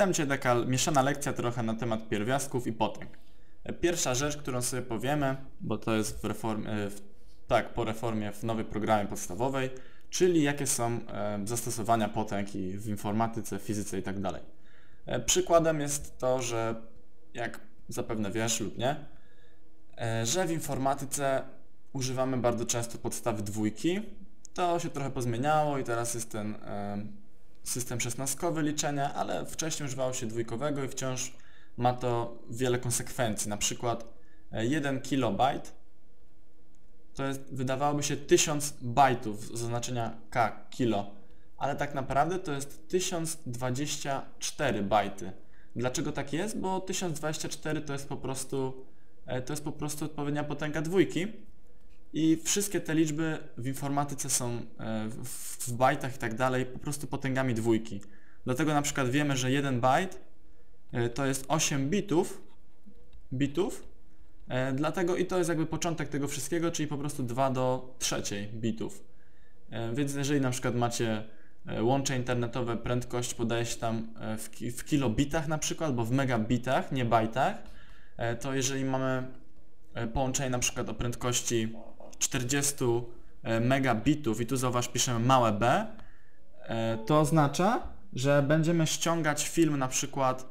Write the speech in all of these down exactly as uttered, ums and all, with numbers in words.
Witam Cię, taka mieszana lekcja trochę na temat pierwiastków i potęg. Pierwsza rzecz, którą sobie powiemy, bo to jest w reformie, w, tak, po reformie w nowej programie podstawowej, czyli jakie są e, zastosowania potęg i w informatyce, fizyce i tak dalej. E, przykładem jest to, że jak zapewne wiesz lub nie, e, że w informatyce używamy bardzo często podstawy dwójki. To się trochę pozmieniało i teraz jest ten e, system szesnastkowy liczenia, ale wcześniej używało się dwójkowego i wciąż ma to wiele konsekwencji. Na przykład jeden kilobajt to jest, wydawałoby się tysiąc bajtów z oznaczenia K, kilo, ale tak naprawdę to jest tysiąc dwadzieścia cztery bajty. Dlaczego tak jest? Bo tysiąc dwadzieścia cztery to jest po prostu to jest po prostu odpowiednia potęga dwójki. I wszystkie te liczby w informatyce są w bajtach i tak dalej po prostu potęgami dwójki. Dlatego na przykład wiemy, że jeden bajt to jest osiem bitów, bitów, dlatego i to jest jakby początek tego wszystkiego, czyli po prostu dwa do trzeciej bitów. Więc jeżeli na przykład macie łącze internetowe, prędkość podaje się tam w, w kilobitach na przykład, bo w megabitach, nie bajtach, to jeżeli mamy połączenie na przykład o prędkości czterdzieści megabitów i tu zauważ, piszemy małe b, to oznacza, że będziemy ściągać film na przykład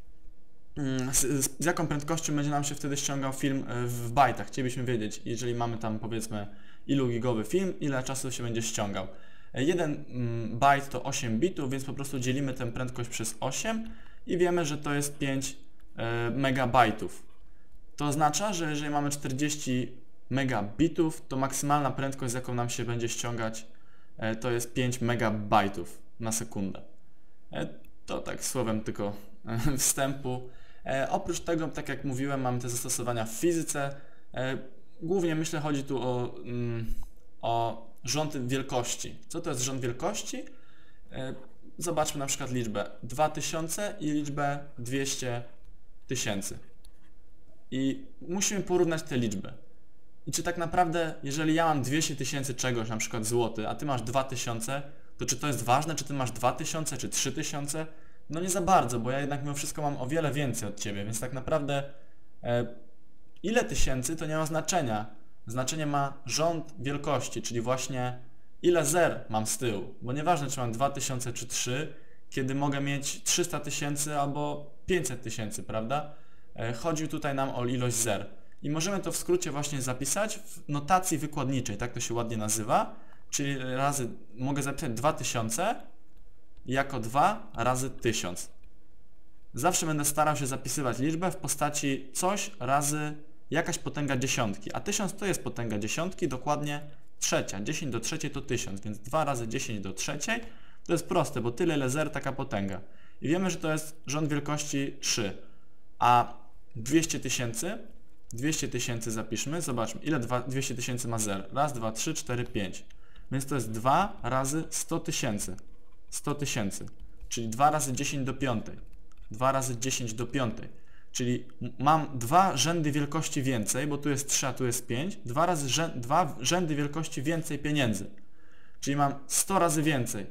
z, z jaką prędkością będzie nam się wtedy ściągał film w bajtach. Chcielibyśmy wiedzieć, jeżeli mamy tam powiedzmy ilu gigowy film, ile czasu się będzie ściągał. jeden bajt to osiem bitów, więc po prostu dzielimy tę prędkość przez osiem i wiemy, że to jest pięć megabajtów. To oznacza, że jeżeli mamy czterdzieści megabitów, to maksymalna prędkość, z jaką nam się będzie ściągać, to jest pięć megabajtów na sekundę. To tak słowem tylko wstępu. Oprócz tego, tak jak mówiłem, mamy te zastosowania w fizyce. Głównie myślę, chodzi tu o, o rząd wielkości. Co to jest rząd wielkości? Zobaczmy na przykład liczbę dwa tysiące i liczbę dwieście tysięcy. I musimy porównać te liczby. I czy tak naprawdę, jeżeli ja mam dwieście tysięcy czegoś, na przykład złoty, a ty masz dwa tysiące, to czy to jest ważne, czy ty masz dwa tysiące, czy trzy tysiące? No nie za bardzo, bo ja jednak mimo wszystko mam o wiele więcej od ciebie, więc tak naprawdę e, ile tysięcy to nie ma znaczenia. Znaczenie ma rząd wielkości, czyli właśnie ile zer mam z tyłu, bo nieważne, czy mam dwa tysiące czy trzy, kiedy mogę mieć trzysta tysięcy albo pięćset tysięcy, prawda? E, chodzi tutaj nam o ilość zer. I możemy to w skrócie właśnie zapisać w notacji wykładniczej, tak to się ładnie nazywa, czyli razy mogę zapisać dwa tysiące jako dwa razy tysiąc. Zawsze będę starał się zapisywać liczbę w postaci coś razy jakaś potęga dziesiątki, a tysiąc to jest potęga dziesiątki, dokładnie trzecia. dziesięć do trzeciej to tysiąc, więc dwa razy dziesięć do trzeciej to jest proste, bo tyle ile zer, taka potęga. I wiemy, że to jest rząd wielkości trzy, a dwieście tysięcy dwieście tysięcy zapiszmy, zobaczmy ile dwieście tysięcy ma zer. Raz, dwa, trzy, cztery, pięć. Więc to jest dwa razy sto tysięcy. sto tysięcy. Czyli dwa razy dziesięć do piątej. dwa razy dziesięć do piątej. Czyli mam dwa rzędy wielkości więcej, bo tu jest trzy, a tu jest pięć. Dwa razy rzęd, dwa rzędy wielkości więcej pieniędzy. Czyli mam sto razy więcej.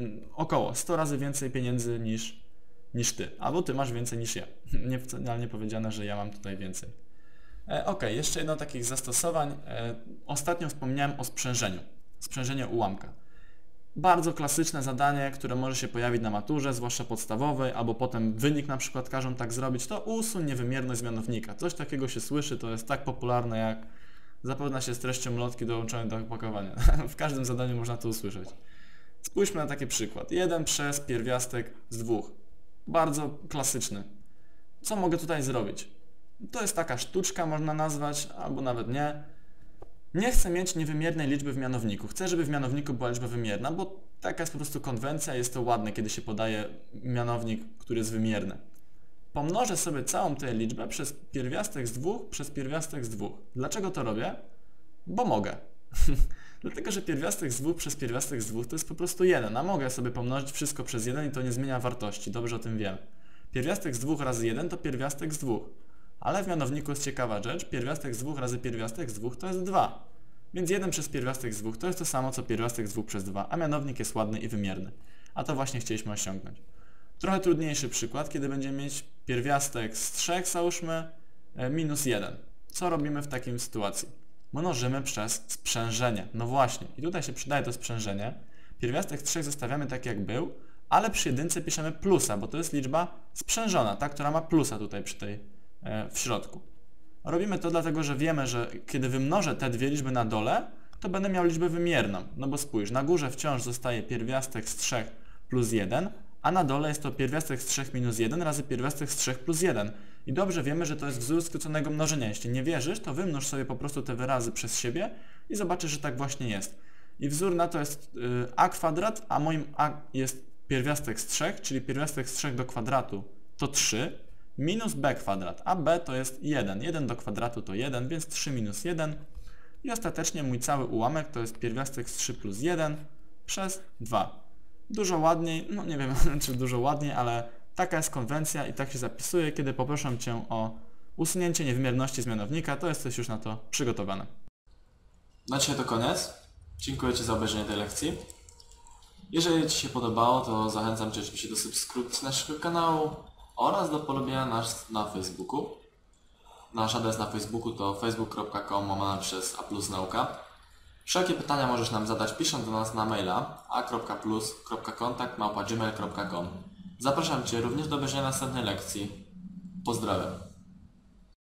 Około sto razy więcej pieniędzy niż, niż ty. Albo ty masz więcej niż ja. Niespecjalnie powiedziane, że ja mam tutaj więcej. E, ok, jeszcze jedno takich zastosowań. E, ostatnio wspomniałem o sprzężeniu. Sprzężenie ułamka. Bardzo klasyczne zadanie, które może się pojawić na maturze, zwłaszcza podstawowej, albo potem wynik na przykład każą tak zrobić, to usuń niewymierność z mianownika. Coś takiego się słyszy, to jest tak popularne jak zapewnia się z treścią lotki dołączonej do opakowania. W każdym zadaniu można to usłyszeć. Spójrzmy na taki przykład. jeden przez pierwiastek z dwóch. Bardzo klasyczny. Co mogę tutaj zrobić? To jest taka sztuczka, można nazwać, albo nawet nie. Nie chcę mieć niewymiernej liczby w mianowniku. Chcę, żeby w mianowniku była liczba wymierna, bo taka jest po prostu konwencja, jest to ładne, kiedy się podaje mianownik, który jest wymierny. Pomnożę sobie całą tę liczbę przez pierwiastek z dwóch przez pierwiastek z dwóch. Dlaczego to robię? Bo mogę. Dlatego, że pierwiastek z dwóch przez pierwiastek z dwóch to jest po prostu jeden, a mogę sobie pomnożyć wszystko przez jeden i to nie zmienia wartości, dobrze o tym wiem. Pierwiastek z dwóch razy jeden to pierwiastek z dwóch. Ale w mianowniku jest ciekawa rzecz, pierwiastek z dwóch razy pierwiastek z dwóch to jest dwa. Więc jeden przez pierwiastek z dwóch to jest to samo co pierwiastek z dwóch przez dwa, a mianownik jest ładny i wymierny. A to właśnie chcieliśmy osiągnąć. Trochę trudniejszy przykład, kiedy będziemy mieć pierwiastek z trzech, załóżmy, minus jeden. Co robimy w takiej sytuacji? Mnożymy przez sprzężenie. No właśnie, i tutaj się przydaje to sprzężenie. Pierwiastek z trzech zostawiamy tak jak był, ale przy jedynce piszemy plusa, bo to jest liczba sprzężona, ta, która ma plusa tutaj przy tej, e, w środku. Robimy to dlatego, że wiemy, że kiedy wymnożę te dwie liczby na dole, to będę miał liczbę wymierną. No bo spójrz, na górze wciąż zostaje pierwiastek z trzech plus jeden, a na dole jest to pierwiastek z trzech minus jeden razy pierwiastek z trzech plus jeden. I dobrze wiemy, że to jest wzór skróconego mnożenia. Jeśli nie wierzysz, to wymnóż sobie po prostu te wyrazy przez siebie i zobaczysz, że tak właśnie jest. I wzór na to jest y, a kwadrat, a moim a jest pierwiastek z trzech, czyli pierwiastek z trzech do kwadratu to trzy, minus b kwadrat, a b to jest jeden. jeden do kwadratu to jeden, więc trzy minus jeden. I ostatecznie mój cały ułamek to jest pierwiastek z trzy plus jeden przez dwa. Dużo ładniej, no nie wiem czy dużo ładniej, ale taka jest konwencja i tak się zapisuje, kiedy poproszę Cię o usunięcie niewymierności z mianownika, to jesteś już na to przygotowany. Na dzisiaj to koniec. Dziękuję Ci za obejrzenie tej lekcji. Jeżeli Ci się podobało, to zachęcam Cię oczywiście do subskrypcji naszego kanału oraz do polubienia nas na Facebooku. Nasz adres na Facebooku to facebook kropka com łamane przez a plus nauka. Wszelkie pytania możesz nam zadać pisząc do nas na maila a kropka plus kropka kontakt małpa gmail kropka com. Zapraszam Cię również do obejrzenia następnej lekcji. Pozdrawiam.